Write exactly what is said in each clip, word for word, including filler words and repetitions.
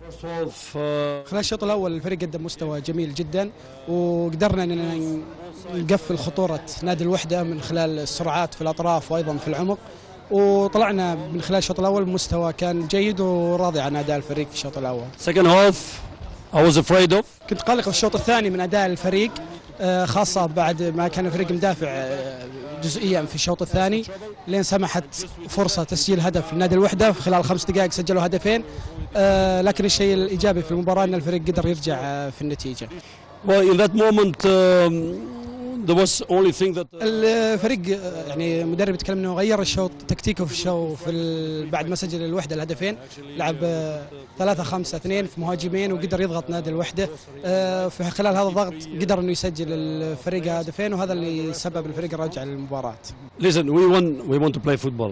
خلال الشوط الأول الفريق قدم مستوى جميل جدا، وقدرنا أننا نقفل خطورة نادي الوحدة من خلال السرعات في الأطراف وأيضا في العمق، وطلعنا من خلال الشوط الأول بمستوى كان جيد وراضي عن أداء الفريق في الشوط الأول. Second half I was afraid of. كنت قلق في الشوط الثاني من أداء الفريق، خاصة بعد ما كان الفريق مدافع جزئيا في الشوط الثاني، لين سمحت فرصة تسجيل هدف لنادي الوحدة في خلال خمس دقائق سجلوا هدفين، لكن الشيء الإيجابي في المباراة أن الفريق قدر يرجع في النتيجة. Well, in that moment um, there was only thing that الفريق يعني مدرب يتكلم انه غير الشوط تكتيكه في الشوط في بعد ما سجل الوحده الهدفين، لعب ثلاثة خمسة اثنين في مهاجمين وقدر يضغط نادي الوحده. في خلال هذا الضغط قدر انه يسجل الفريق هدفين، وهذا اللي سبب الفريق الرجع للمباراه. Listen, we want we want to play football.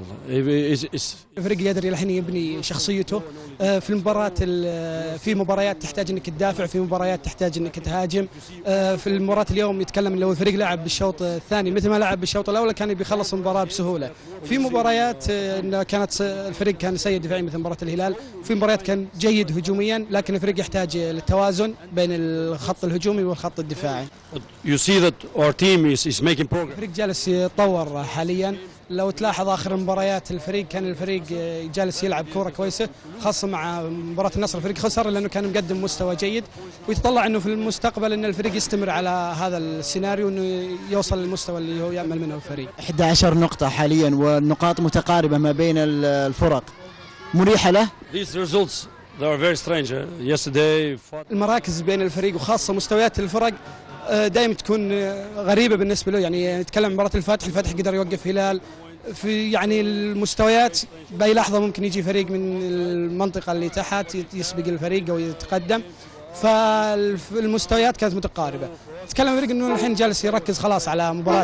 الفريق يقدر الحين يبني شخصيته في المباراه، في مباريات تحتاج انك تدافع، في مباريات تحتاج انك تهاجم. في المباراه اليوم يتكلم لو الفريق لعب بالشوط الثاني مثل ما لعب بالشوط الاول كان بيخلص المباراه بسهوله. في مباريات انه كانت الفريق كان سيء دفاعيا مثل مباراه الهلال، في مباريات كان جيد هجوميا، لكن الفريق يحتاج للتوازن بين الخط الهجومي والخط الدفاعي. You see that our team is is making progress. الفريق جالس يتطور حاليا، لو تلاحظ اخر المباريات الفريق كان الفريق جالس يلعب كوره كويسه، خاصه مع مباراه النصر الفريق خسر لانه كان مقدم مستوى جيد، ويتطلع انه في المستقبل ان الفريق يستمر على هذا السيناريو انه يوصل للمستوى اللي هو يامل منه الفريق. إحدى عشرة نقطه حاليا والنقاط متقاربه ما بين الفرق، مريحه له. These results they are very strange. Yesterday المراكز بين الفريق وخاصه مستويات الفرق دائما تكون غريبه بالنسبه له، يعني نتكلم مباراه الفتح، الفتح قدر يوقف هلال في يعني المستويات، باي لحظه ممكن يجي فريق من المنطقه اللي تحت يسبق الفريق او يتقدم، فالمستويات كانت متقاربه. تكلم فريق انه الحين جالس يركز خلاص على مباراه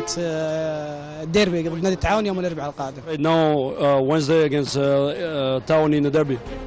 الديربي ضد نادي التعاون يوم الاربعاء القادم. Right now uh, Wednesday against uh, uh, Town in the derby.